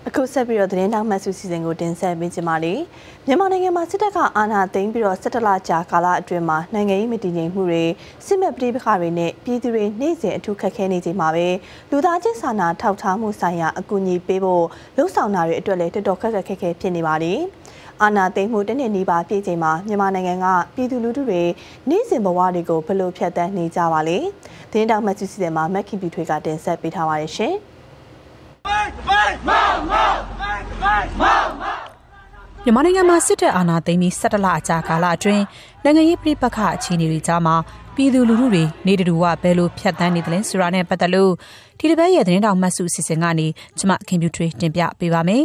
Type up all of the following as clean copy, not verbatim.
အခုဆက်ပြီးတော့သတင်းတောက်မှတ်စုစီစဉ်ကိုတင်ဆက်ပေးကြပါမယ်။မြန်မာနိုင်ငံမှာစစ်တပ်ကအာဏာသိမ်းပြီးတော့17လကြာကာလအတွင်းမှာနိုင်ငံရေးမတည်ငြိမ်မှုတွေစစ်မှတ်ပဋိပက္ခတွေနဲ့ပြည်သူတွေနေ့စဉ်အထူးခက်ခဲနေချိန်မှာပဲလူသားချင်းစာနာထောက်ထားမှုဆိုင်ရာအကူအညီပေးဖို့လှုံ့ဆော်တာတွေအတွက်လည်းတော်တော်ခက်ခဲဖြစ်နေပါတယ်။အာဏာသိမ်းမှုတနည်းနီးပါးပြည်ချိန်မှာမြန်မာနိုင်ငံကပြည်သူလူထုတွေနေ့စဉ်ဘဝတွေကိုဘယ်လိုဖြတ်သန်းနေကြပါလဲ။သတင်းတောက်မှတ်စုစီစဉ်မှာမက်ခင်ပီထွေးကတင်ဆက်ပေးထားပါတယ်ရှင်။မြန်မာနိုင်ငံမှာစစ်တပ်အာဏာသိမ်းပြီး17လအကြာကာလအတွင်းနိုင်ငံရေးပြည်ပခအခြေအနေတွေကြားမှာပြည်သူလူထုတွေနေတူဝဘယ်လိုဖြတ်သန်းနေသလဲဆိုတာနဲ့ပတ်သက်လို့ဒီတစ်ပတ်ရဲ့သတင်းတောက်မှတ်စုအစီအစဉ်ကနေကျွန်မခင်ဗျူထွေးတင်ပြပေးပါမယ်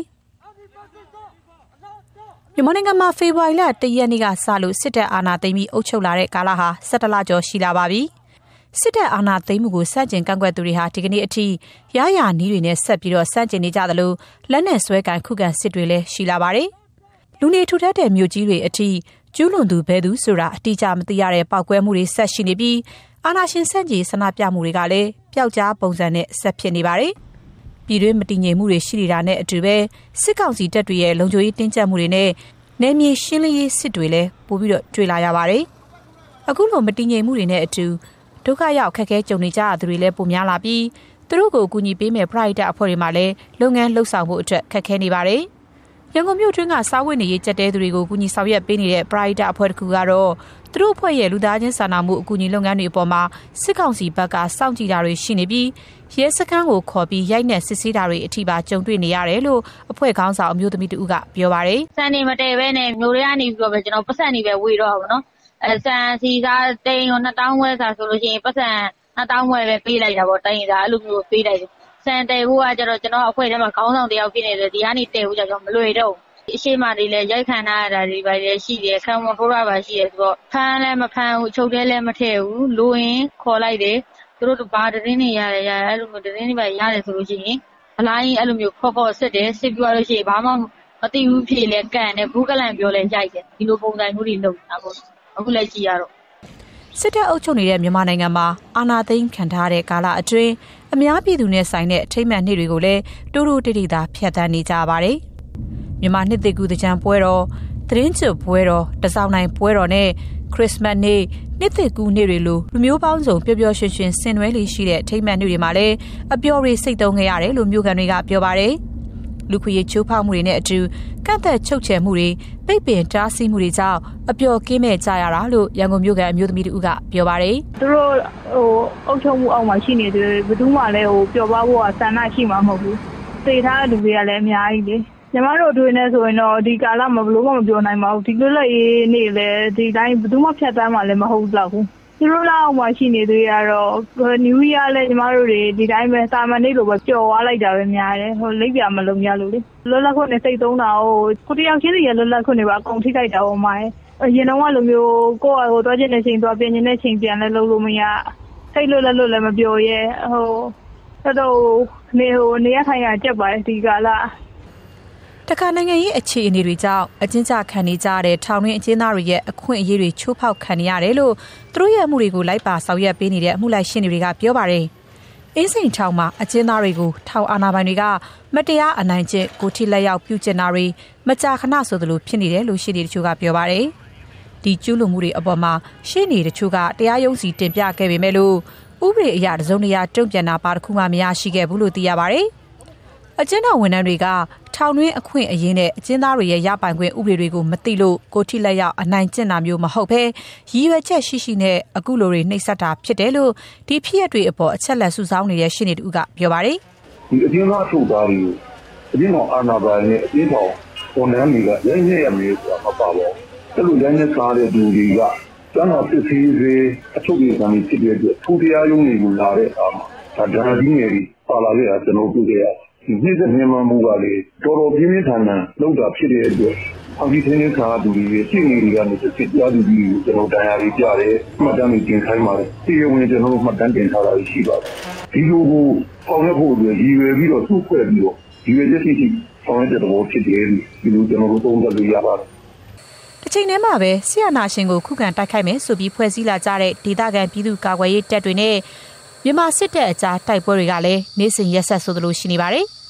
။မြန်မာနိုင်ငံမှာဖေဖော်ဝါရီလ1ရက်နေ့ကစလို့စစ်တပ်အာဏာသိမ်းပြီးအုပ်ချုပ်လာတဲ့ကာလဟာ17လကျော်ရှိလာပါပြီ။စစ်တပ်အာဏာသိမ်းမှုကိုစန့်ကျင်ကန့်ကွက်သူတွေဟာဒီကနေ့အထိရရနီးတွေနဲ့ဆက်ပြီးတော့စန့်ကျင်နေကြသလိုလက်နက်ဆွဲကန်ခုခံစစ်တွေလည်းရှိလာပါတယ်။လူနေထူထပ်တဲ့မြို့ကြီးတွေအထိကျူးလွန်သူဘယ်သူဆိုတာအတိအကျမသိရတဲ့ပောက်ကွဲမှုတွေဆက်ရှိနေပြီးအာဏာရှင်ဆန့်ကျင်ဆန္ဒပြမှုတွေကလည်းပျောက်ကြားပုံစံနဲ့ဆက်ဖြစ်နေပါတယ်။ပြည်တွင်းမတည်ငြိမ်မှုတွေရှိနေတာနဲ့အတူပဲစစ်ကောင်စီတပ်တွေရဲ့လုံခြုံရေးတင်းကျပ်မှုတွေနဲ့နယ်မြေရှင်းလင်းရေးစစ်တွေလည်းပိုပြီးတော့တွေ့လာရပါတယ်။အခုလိုမတည်ငြိမ်မှုတွေနဲ့အတူဒုက္ခရောက်ခက်ခဲကြုံနေကြရသူတွေလည်းပိုများလာပြီးသူတို့ကိုအကူအညီပေးမဲ့ private အဖွဲ့တွေမှလည်းလုပ်ငန်းလှုပ်ဆောင်ဖို့အတွက်ခက်ခဲနေပါတယ်။ရန်ကုန်မြို့တွင်းကစားဝတ်နေရေးကြက်တဲသူတွေကိုအကူအညီဆောင်ရွက်ပေးနေတဲ့ private အဖွဲ့တစ်ခုကတော့သူတို့အဖွဲ့ရဲ့လူသားချင်းစာနာမှုအကူအညီလုပ်ငန်းတွေအပေါ်မှာစစ်ကောင်စီဘက်ကစောင့်ကြည့်တာတွေရှိနေပြီးရဲစခန်းကိုခေါ်ပြီးရိုက်နှက်စစ်ဆေးတာတွေအထိပါကြုံတွေ့နေရတယ်လို့အဖွဲ့ခေါင်းဆောင်အမျိုးသမီးတူကပြောပါတယ်။စံနေမတဲပဲနဲ့မျိုးတွေကနေပြီးတော့ပဲကျွန်တော်ပတ်စံနေပဲဝေတော့ပါတော့။ဆန်စီစားတိန်ကို2000ဝဲစားဆိုလို့ရှိရင်ပတ်စံ2000ဝဲပဲပေးလိုက်တာပေါ့တိုင်းစားအဲ့လိုမျိုးပေးလိုက်တယ်ဆန်တဲဖို့ကကျတော့ကျွန်တော်အဖွဲ့ထဲမှာခေါင်းဆောင်တယောက်ဖြစ်နေတယ်ဒီကနေတဲဖို့ကျတော့မလွယ်တော့ဘူးအရှိမတွေလည်းရိုက်ခံထားရတာတွေပါလေရှိတယ်ခံဝန်ထိုးတာပါရှိတယ်ဆိုတော့ဖမ်းလည်းမဖမ်းဘူးချုပ်တယ်လည်းမထည့်ဘူးလိုရင်ခေါ်လိုက်တယ်သူတို့ဘာသတင်းတွေရတယ်အဲ့လိုမျိုးသတင်းတွေပါရတယ်ဆိုလို့ရှိရင်အလိုင်းအဲ့လိုမျိုးခေါ်စစ်တယ်စစ်ပြီးတော့ရှိရင်ဘာမှမသိဘူးဖြေလဲကန်တယ်ဘူးကလန်ပြောလဲရိုက်တယ်ဒီလိုပုံစံမျိုးတွေလုပ်တာပေါ့အခုလည်းကြည့်ရတော့စစ်တပ်အုပ်ချုပ်နေတဲ့မြန်မာနိုင်ငံမှာအာဏာသိမ်းခံထားတဲ့ကာလအတွင်းအများပြည်သူနဲ့ဆိုင်တဲ့အထိမ်းအမှတ်နေ့တွေကိုလည်းတိုးတိုးတိတ်တိတ်သာဖျက်ဆီးနေကြပါတယ်။မြန်မာနှစ်သစ်ကူးသင်္ကြန်ပွဲတော်သတင်းကျွတ်ပွဲတော်တစောင်းနိုင်ပွဲတော်နဲ့ခရစ်စမတ်နေ့နှစ်သစ်ကူးနေ့တွေလိုလူမျိုးပေါင်းစုံပျော်ပျော်ရွှင်ရွှင်ဆင်နွှဲလေးရှိတဲ့အထိမ်းအမှတ်နေ့တွေမှာလည်းအပျော်တွေစိတ်သုံးခဲ့ရတယ်လို့မြို့ခံတွေကပြောပါတယ်။လူခွေချိုးဖောက်မှုတွေနဲ့အတူကန့်သက်ချုပ်ချယ်မှုတွေပိတ်ပင်တားဆီးမှုတွေကြောင့်အပျော်ကင်းမဲ့ကြရတာလို့ရန်ကုန်မြို့ကအမျိုးသမီးတို့ကပြောပါတယ်သူတို့အုပ်ချုပ်မှုအောက်မှာရှိနေတယ်ဘယ်သူမှလည်းပျော်ပါဖို့ဆန္ဒရှိမှာမဟုတ်ဘူးသိထားတဲ့လူတွေကလည်းအများကြီးလေညီမတို့တွေ့နေဆိုရင်တော့ဒီကာလမှာဘလို့မှမပြောနိုင်ပါဘူးဒီလိုလက်ရေးနေလေဒီတိုင်းဘယ်သူမှဖြတ်တန်းမှလည်းမဟုတ်တော့ဘူးသူတို့လောက်မှရှိနေသေးရတော့နယူးယားလည်းညီမတို့တွေဒီတိုင်းပဲတာမန်နေလို့ပဲပျော်သွားလိုက်တာပဲများတယ်လိပ်ပြမလုံးရလို့လေလွတ်လပ်ခွင့်နဲ့စိတ်သုံးတာကိုတယောက်ချင်းစီရဲ့လွတ်လပ်ခွင့်တွေပါအကုန်ထိခိုက်တာပေါ့မိုင်းအရင်တော့ကလိုမျိုးကိုယ့်အကိုသွားခြင်းတဲ့ချိန်သွားပြင်ခြင်းတဲ့ချိန်ပြန်လဲလုပ်လို့မရစိတ်လွတ်လည်းမပြောရဲတော့နေရထိုင်ရကြက်ပါတယ်ဒီကာလတခါနိုင်ငံရေးအခြေအနေတွေကြောင့်အကျဉ်းချခံနေကြတဲ့ထောင်တွင်းအကျဉ်းသားတွေရဲ့အခွင့်အရေးတွေချိုးဖောက်ခံနေရတယ်လို့သူတို့ရဲ့အမှုတွေကိုလိုက်ပါဆောင်ရွက်ပေးနေတဲ့အမှုလိုက်ရှင်းတွေကပြောပါတယ်။အင်းစိန်ထောင်မှာအကျဉ်းသားတွေကိုထောင်အာဏာပိုင်တွေကမတရားအနိုင်ကျင့်ကိုထိလက်ရောက်ပြုကျင့်တာတွေမကြာခဏဆိုသလိုဖြစ်နေတယ်လို့ရှင်းနေတချို့ကပြောပါတယ်။ဒီကျူးလွန်မှုတွေအပေါ်မှာရှင်းနေတချို့ကတရားရုံးစီတင်ပြခဲ့ပေမဲ့လို့ဥပဒေအရတစုံတရာတုံ့ပြန်တာပါတစ်ခုမှမရရှိခဲ့ဘူးလို့သိရပါတယ်။အကျဉ်းထောင်ဝန်ထမ်းတွေကထောင်တွင်းအခွင့်အရေးနဲ့အကျဉ်းသားတွေရဲ့ရပိုင်ခွင့်ဥပဒေတွေကိုမသိလို့ကိုထိလက်ရောက်အနိုင်ကျင့်တာမျိုးမဟုတ်ဘဲရည်ရွယ်ချက်ရှိနဲ့အခုလိုတွေနှိပ်စက်တာဖြစ်တယ်လို့ဒီဖြစ်ရပ်တွေအပေါ်အချက်လက်စုဆောင်းနေတဲ့ရှင်းနေတူကပြောပါတယ်ဒီအကျဉ်းသားထုတ်သားတွေအကျဉ်းထောင်အာဏာပိုင်နဲ့အကျဉ်းထောင်ဝန်ထမ်းတွေကရင်းနှီးရမယ်ဆိုတာမပါဘူးအဲ့လိုရင်းနှီးစားတဲ့သူတွေကကျန်းမာစစ်ဆေးစေအချုပ်ကြီးကံဖြစ်တဲ့အတွက်ထိုတရားရုံးတွေကိုလာတဲ့အခါမှာဒါကြီးငယ်တွေပါလာခဲ့တာကျွန်တော်တွေ့ခဲ့ရတယ်ဒီစက်မြန်မာမှုကလေတော်တော်ပြင်းပြင်းထန်ထန်လောက်တာဖြစ်တဲ့အတွက်အကြီးထင်းထင်းခါသူတွေရှင်းနေကြတဲ့စစ်ကြားသူတွေကျွန်တော်တရားရီပြတယ်မှတ်တမ်းတွေတင်ခိုင်းပါတယ်တရားဝင်ကျွန်တော်မှတ်တမ်းတင်ထားတာရှိပါတယ်ဒီလိုကိုပေါင်းရဖို့အတွက်ရည်ရွယ်ပြီးတော့သူ့ဖွဲ့ပြီးတော့ရည်ရွယ်ချက်ရှိပေါင်းရတဲ့ဘောဖြစ်တယ်ဒီလိုကျွန်တော်တို့သုံးသပ်လို့ရပါတယ်တစ်ချိန်တည်းမှာပဲဆီယနာရှင်ကိုခုခံတိုက်ခိုက်မယ်ဆိုပြီးဖွဲ့စည်းလာကြတဲ့ဒေသခံပြည်သူ့ကာကွယ်ရေးတပ်တွေနဲ့မြန်မာစစ်တပ်အကြားတိုက်ပွဲတွေကလည်းနေ့စဉ်ရက်ဆက်ဆိုသလိုရှိနေပါတယ်။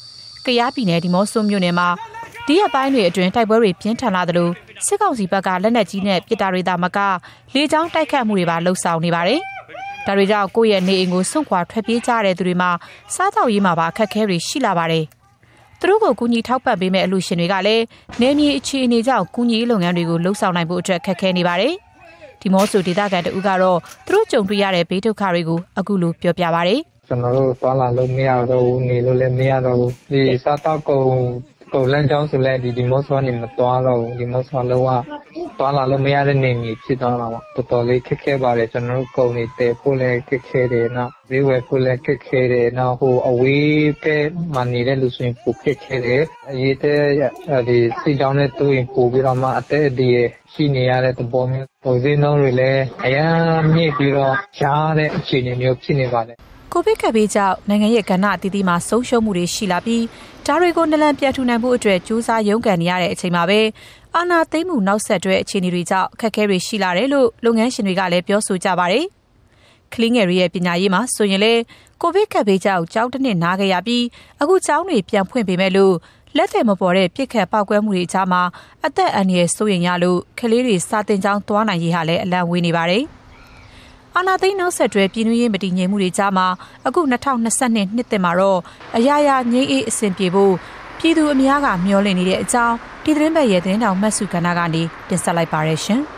ကယားပြည်နယ်ဒီမော့ဆိုမြို့နယ်မှာဒီရက်ပိုင်းတွေအတွင်းတိုက်ပွဲတွေပြင်းထန်လာသလိုစစ်ကောင်စီဘက်ကလက်နက်ကြီးနဲ့ပစ်တာတွေသာမကလေကြောင်းတိုက်ခတ်မှုတွေပါလှုပ်ဆောင်နေပါတယ်။ဒါတွေကြောင့်ကိုယ့်ရဲ့နေအိမ်ကိုစွန့်ခွာထွက်ပြေးကြတဲ့သူတွေမှာစားသောက်ရေးမှာပါအခက်အခဲတွေရှိလာပါတယ်။သူတို့ကိုကူညီထောက်ပံ့ပေးမဲ့အလှူရှင်တွေကလည်းနေမြေအခြေအနေကြောင့်ကူညီရေးလုပ်ငန်းတွေကိုလှုပ်ဆောင်နိုင်ဖို့အတွက်ခက်ခဲနေပါတယ်။ဒီမော့ဆိုဒေသခံတဦးကတော့သူတို့ကြုံတွေ့ရတဲ့ဘေးဒုက္ခတွေကိုအခုလိုပြောပြပါတယ်။ကျွန်တော်တို့သွားလာလို့မရတော့ဘူးနေလို့လည်းမရတော့ဘူးဒီစားတောက်ကုန်လမ်းကြောင်းဆိုလည်းဒီမော့ဆိုနေမသွားတော့ဘူးဒီမော့ဆိုလုံးဝသွားလာလို့မရတဲ့နေမြေဖြစ်သွားတာပေါ့တော်တော်လေးခက်ခဲပါတယ်ကျွန်တော်တို့ကုန်နေတဲဖို့လည်းခက်ခဲတယ်နော်ဝေးဝယ်ဖို့လည်းခက်ခဲတယ်နော်ဟိုအဝေးပဲမှနေတဲ့လူဆိုရင်ပိုခက်ခဲတယ်အရေးတဲ့ဒီစိတ်ကြောင်းနဲ့တူရင်ပိုပြီးတော့မှအသက်အဒီရှိနေရတဲ့သဘောမျိုးပုံစံနှုန်းတွေလည်းအရန်မြင့်ပြီးတော့ရှားတဲ့အခြေအနေမျိုးဖြစ်နေပါတယ်ကိုဗစ်ကပ်ဘေးကြောင့်နိုင်ငံရဲ့ကဏ္ဍအသီးသီးမှာဆုံးရှုံးမှုတွေရှိလာပြီးဒါတွေကိုနလန်ပြန်ထူနိုင်ဖို့အတွက်ကြိုးစားရုန်းကန်နေရတဲ့အချိန်မှာပဲအာဏာသိမ်းမှုနောက်ဆက်တွဲအခြေအနေတွေကြောင့်အခက်အခဲတွေရှိလာတယ်လို့လုပ်ငန်းရှင်တွေကလည်းပြောဆိုကြပါတယ်။ကလေးငယ်တွေရဲ့ပညာရေးမှာဆိုရင်လေကိုဗစ်ကပ်ဘေးကြောင့်ကျောင်းတစ်နှစ်နားခဲ့ရပြီးအခုကျောင်းတွေပြန်ဖွင့်ပေမဲ့လို့လက်သက်မပေါ်တဲ့ပြစ်ခတ်ပောက်ကွဲမှုတွေကြားမှာအသက်အန္တရာယ်စိုးရိမ်ရလို့ကလေးတွေစာသင်ကျောင်းသွားနိုင်ရေးဟာလည်းအလံဝေးနေပါတယ်။အာဏာသိမ်းနောက်ဆက်တွဲပြည်တွင်းရေးမတည်ငြိမ်မှုတွေကြားမှာအခု2022နှစ်သစ်မှာတော့အရာရာငြိမ်းအေးအဆင်ပြေဖို့ပြည်သူအများကမျှော်လင့်နေတဲ့အကြောင်းဒီသတင်းပတ်ရဲ့သတင်းတောင်မှတ်စုကဏ္ဍကနေတင်ဆက်လိုက်ပါရရှင်။